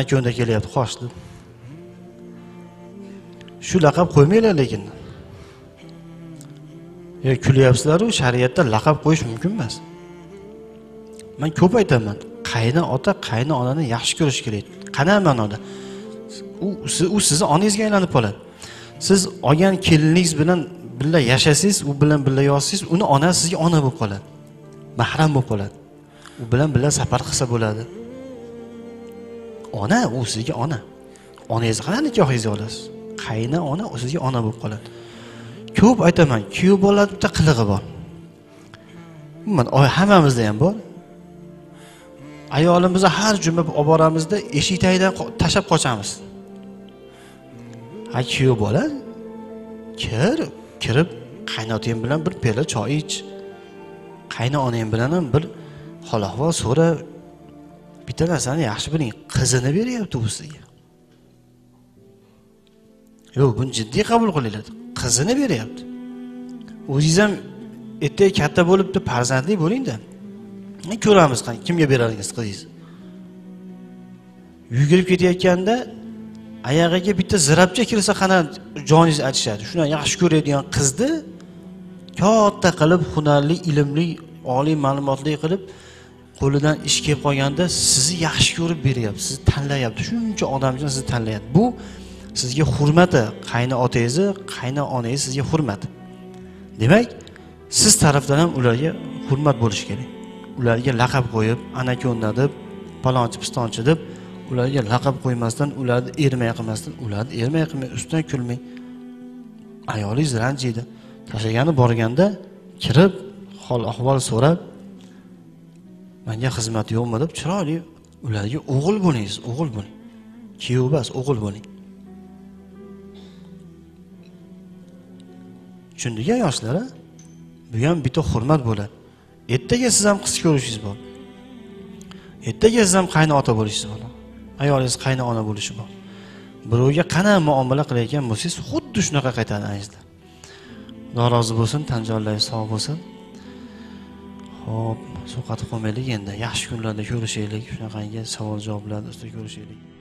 ana ko'nda kelyapti, qochdi. Shu laqab qo'ymanglar lekin. Kulyapsizlar-ku, shariatda laqab qo'yish mumkin emas. Men ko'p aytaman, qayni ota, qayni onani yaxshi ko'rish kerak. Qanday ma'noda? U sizni onangizga aylanib qoladi. Siz olgan keliningiz bilan birga yashasangiz, u bilan birga yotsangiz, uni onasi sizga ona bo'lib qoladi. Mahram bo'lib qoladi. U bilan birga safar qilsa bo'ladi. Ona u sizga ona. Onangizni qanday nikohingizni olasiz? Qayni ona u sizga ona bo'lib qoladi. Ko'p aytaman, kuyov bo'ladi, bitta qilig'i bor. Umuman, hammamizda ham bor. Ayolimizni har juma olib boramizda eshik tagidan tashab qochamiz. Ha, kuyov bo'ladi. Kirib qaynoting bilan bir piyola choy ich. Qayni onang bilan ham bir hol ahvol so'ra. Bitta narsani yaxshi biling, qizini beryapti u sizga. Yo'q, buni jiddiy qabul qilinglar. Qizini beryapti. O'zingiz ham ertaga katta bo'lib, farzandli bo'ling-da. Ko'ramiz kimga berardingiz qizingizni. Yugurib ketayotganda oyog'iga bitta zirabcha kirsa qana joningiz achishadi. Shuni yaxshi ko'radigan qizni katta qilib, hunarli, ilmli, oliy ma'lumotli qilib qo'lidan ish kelib qolganda sizni yaxshi ko'rib beryapti, sizni tanlayapti. Shuncha odamjon sizni tanlayapti. Bu sizga hurmati, qayni otangizni, qayni onangiz sizga hurmat. Demak, siz tarafdan ham ularga hurmat bo'lish kerak. Ularga laqab qo'yib, ana ko'nda deb, palonchi pistonchi deb ularga laqab qo'ymasdan, ularni ermay qilmasdan, ularni ermay qilmay, ustidan kulmay. Ayolingiz ranjiydi. Tashlagani borganda kirib, hol ahvol so'rab, menga xizmat yo'qmi deb chiroyli ularga o'g'il bo'lingiz, o'g'il bo'ling. Kuyov emas, o'g'il bo'ling. Tushundingmi yoshlar? Bu ham bitta hurmat bo'ladi. Ertaga siz ham qiz ko'rishingiz bor. Ertaga siz ham qayni ota bo'lishingiz bor. Ayolingiz qayni ona bo'lishi bor. Birovga qanday muomala qilayotgan bo'lsangiz, xuddi shunaqa qaytaringizlar. Norozi bo'lsin, tanjonlaringiz sog' bo'lsin. Xo'p, suqatib qolmaylik endi. Yaxshi kunlarda ko'rishaylik, shunaqangi savol-javoblarda ustida ko'rishaylik.